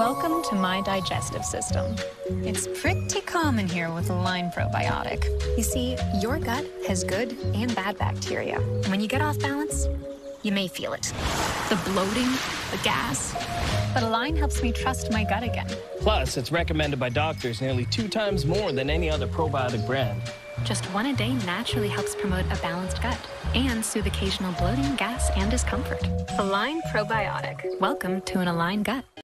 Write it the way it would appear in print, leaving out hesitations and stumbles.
Welcome to my digestive system. It's pretty common here with a Line probiotic. You see, your gut has good and bad bacteria. And when you get off balance, you may feel it. The bloating, the gas. But Align helps me trust my gut again. Plus, it's recommended by doctors nearly 2 times more than any other probiotic brand. Just one a day naturally helps promote a balanced gut and soothe occasional bloating, gas, and discomfort. Align probiotic. Welcome to an Align gut.